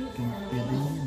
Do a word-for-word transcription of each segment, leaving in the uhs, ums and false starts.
Pwede yan.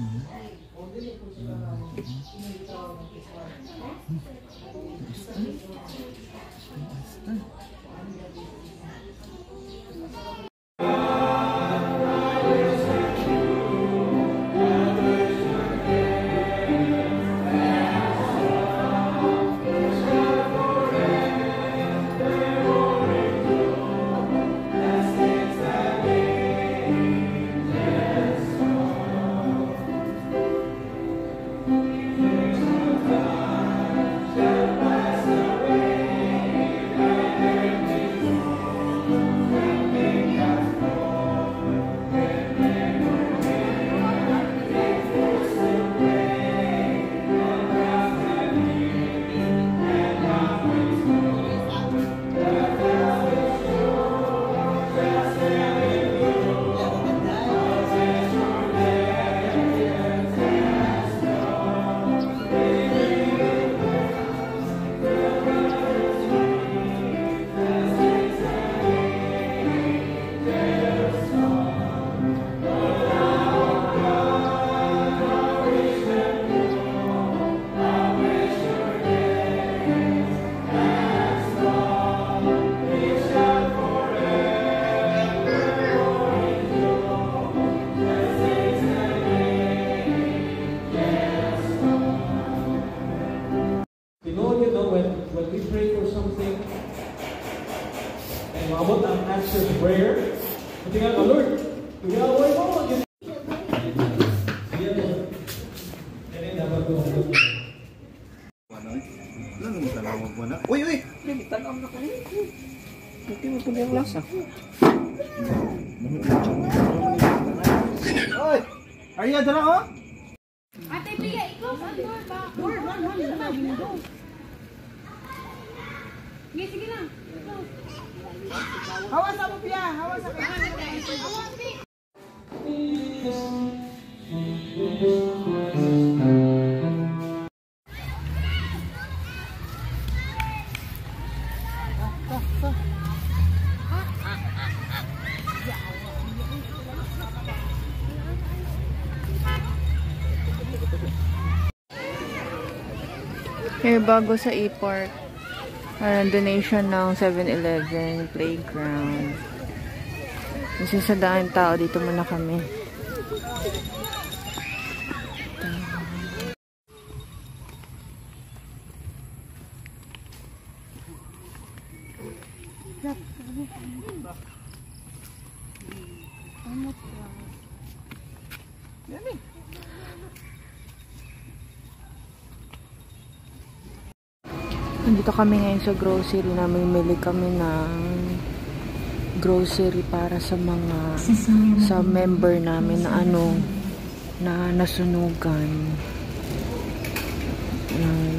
Maabot ang answered prayer. Pati nga, oh Lord, pag-away mo. Yan mo. Yan yung dapat ko. Wala naman talawag mo na. Uy, uy! Talawag na kayo. Hindi mo pala yung lasa. Uy! Arya, dala ko? Ate, Pia, i-close ang door ba? Door, door, door, door. Sige, sige lang. Hawas mo, Pia! Hawas sa kanya! Here, bago sa E-Park. Uh, donation ng seven eleven playground. Kasi sa daan tao, dito muna kami. Nandito kami ngayon sa grocery na mamimili kami ng grocery para sa mga sa member namin na ano na nasunugan. Um,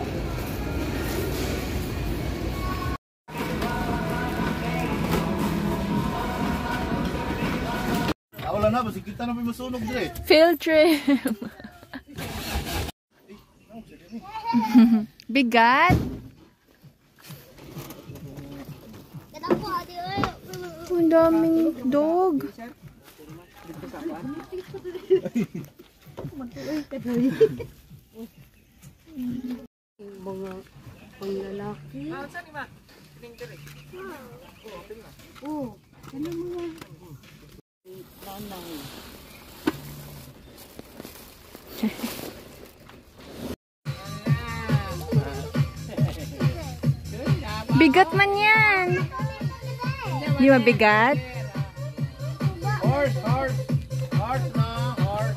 Wala na, basta kita na may masunog dire. Field trip. Bigat. Ang daming dog. Mga panglalaki. Ah, saan ima? Tingin dire. Oh, open na. Oh, ano mo yan? Nanang. Bigat man yan. Di ba bigat? Horse, horse. Horse na, horse.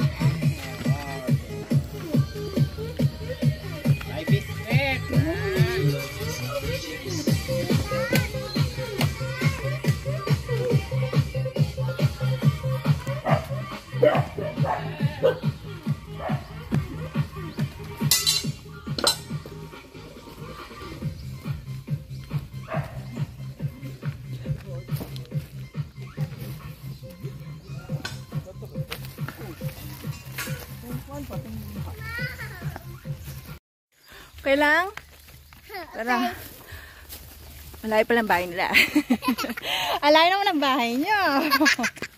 Ay, biscuit. Okay lang? Tara. Malayo pa lang bahay nila. Alayo naman ang bahay niyo.